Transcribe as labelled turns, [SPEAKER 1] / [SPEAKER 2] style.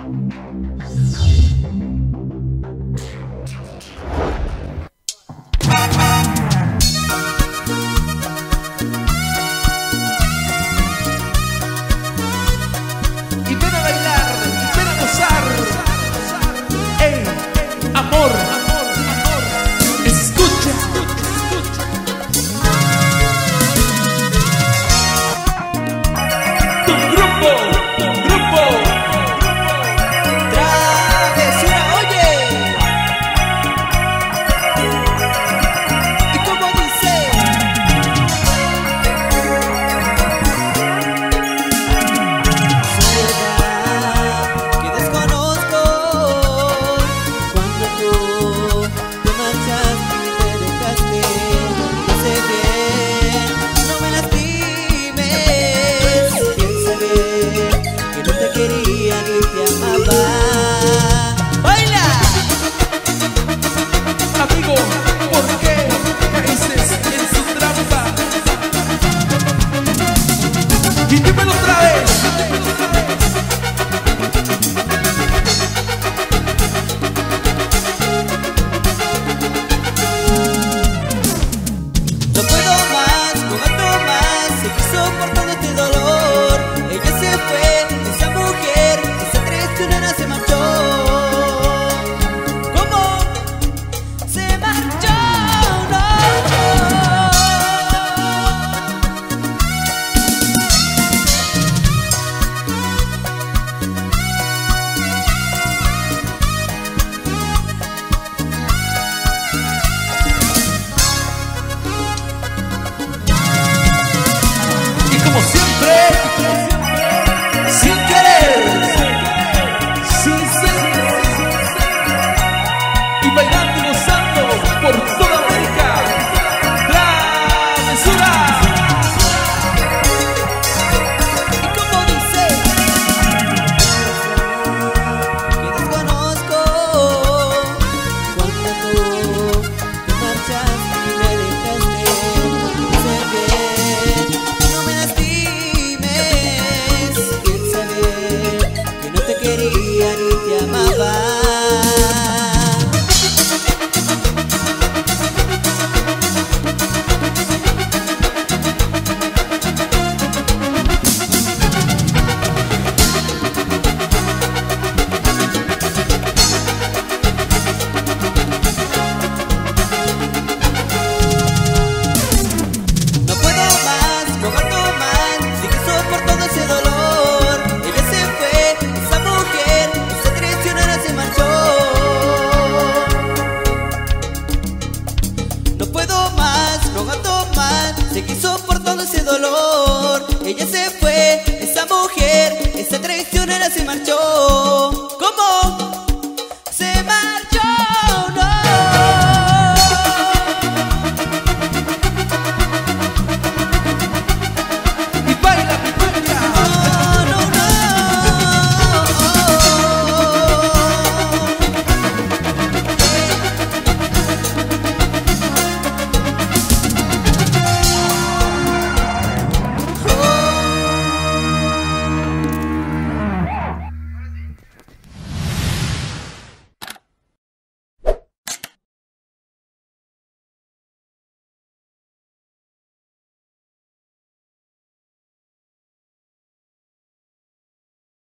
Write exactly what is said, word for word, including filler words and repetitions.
[SPEAKER 1] Y ven a bailar, y ven a gozar. ¡Ey, amor! Escucha. Tu grupo, tu grupo.
[SPEAKER 2] Travesura, oye. ¿Y cómo dice? Soledad que desconozco cuando tú te marchaste y me dejaste. Yo sé bien, no me lastimes. Piensa bien que no te quería ni te amaba. ¡Baila!
[SPEAKER 1] Amigo, ¿por qué caíces en su trampa? Y dímelo otra vez.
[SPEAKER 2] No puedo más, no aguanto más, seguí soportando este dolor. Ella se fue, esa mujer, esa traicionera se marchó. ¿Cómo? Se marchó, no.
[SPEAKER 1] Y como siempre, sin querer, sin ser, y bailando y gozando por toda América. Travesura.
[SPEAKER 2] ¿Y cómo dice? Que desconozco cuando tú te marchaste y me dejaste. Sé bien, no me lastimes. Piensa bien que no te quería ni te amaba. No puedo más, no aguanto más, sigue soportando ese dolor. Ella se fue, esa mujer, esa traicionera se marchó. No puedo más, no aguanto más, seguí soportando ese dolor. Ella se fue, esa mujer, esa traicionera se marchó. ¿Cómo? Se marchó.